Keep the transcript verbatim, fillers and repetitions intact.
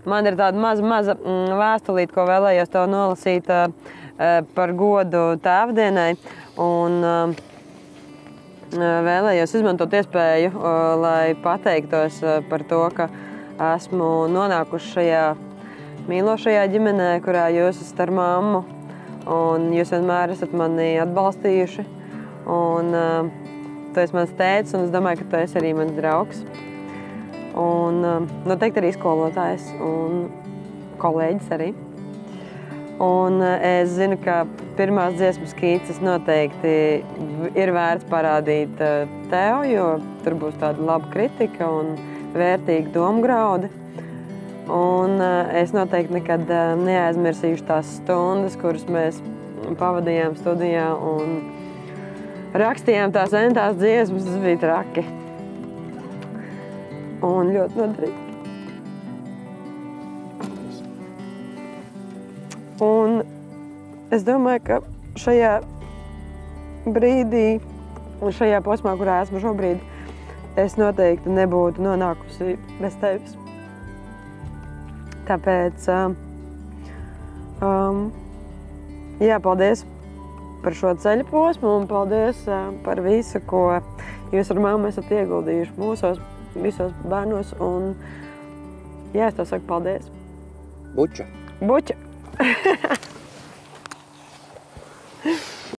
man ir tāda maza, maza vēstulīte, ko vēlējos tev nolasīt par godu tēvdienai. Un vēlējos izmantot iespēju, lai pateiktos par to, ka esmu nonākuši šajā mīlošajā ģimenē, kurā jūs esat ar mammu. Un jūs vienmēr esat mani atbalstījuši. Un uh, tu esi mans tētis, un es domāju, ka tu esi arī mans draugs. Un uh, noteikti arī skolotājs un kolēģis arī. Un uh, es zinu, ka pirmās dziesmas kīces noteikti ir vērts parādīt uh, tev, jo tur būs tāda laba kritika un vērtīgi domgraudi. Un uh, es noteikti nekad uh, neaizmirsīšu tās stundas, kuras mēs pavadījām studijā un rakstījām tās entās dziesmas, tas bija traki. Un ļoti noderīgi. Un es domāju, ka šajā brīdī un šajā posmā, kurā esmu šobrīd, es noteikti nebūtu nonākusi bez tevis. Tāpēc, um, jā, paldies par šo ceļa posmu un paldies uh, par visu, ko jūs ar mammu esat ieguldījuši mūsos, visos bērnos. Un, jā, es tev saku paldies. Buča. Buča.